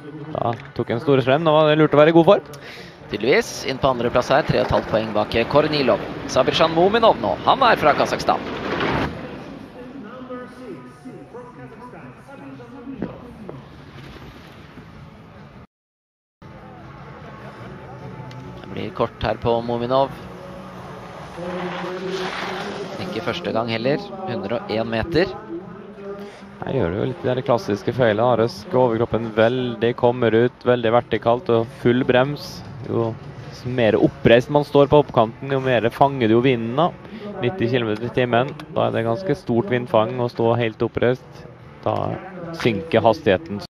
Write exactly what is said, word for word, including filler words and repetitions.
Da tok en store frem, nå var det lurt å være i god form. Tydeligvis, inn på andre plass her, tre og et halvt poeng bak Kornilov. Sabirshan Muminov nå, han er fra Kazakhstan. Det blir kort her på Muminov. Ikke første gang heller, hundre og en meter. Her gjør det jo litt det klassiske feilet. Røsk overkroppen veldig, kommer ut, veldig vertikalt og full brems. Jo mer oppreist man står på oppkanten, jo mer fanger du jo vinden da. nitti kilometer i timen. Da er det ganske stort vindfang å stå helt oppreist. Da synker hastigheten.